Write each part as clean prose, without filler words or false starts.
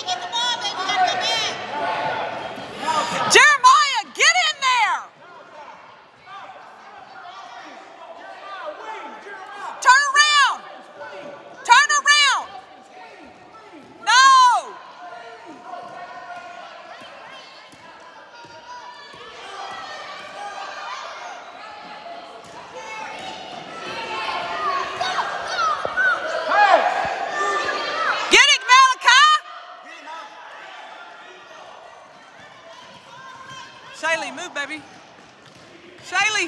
get the ball, baby. You gotta go back. Jeremiah, get in there! Turn around! Turn around! No! Get it, Malachi! Shaylee, move, baby. Shaylee.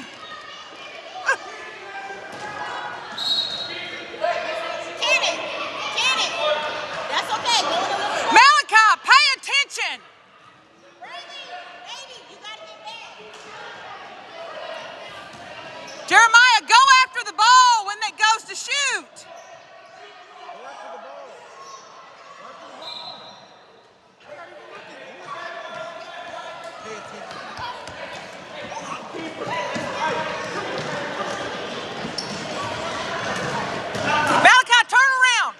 Kenny. That's okay. Go in the middle. Malachi, pay attention. Baby, you gotta get back. Jeremiah, go after the ball when it goes to shoot. Malachi, turn around.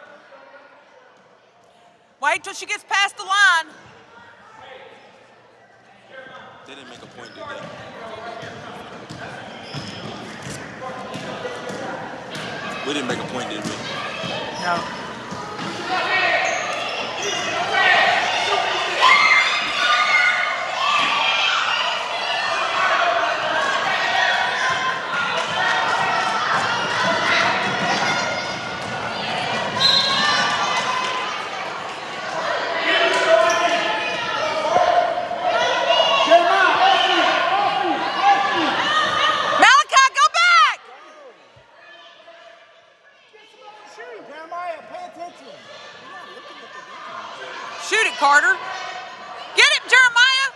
Wait till she gets past the line. They didn't make a point, did they? We didn't make a point, did we? No. Jeremiah, pay attention. Shoot it, Carter. Get it, Jeremiah.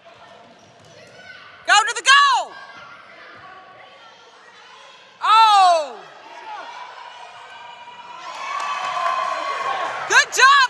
Go to the goal. Oh. Good job,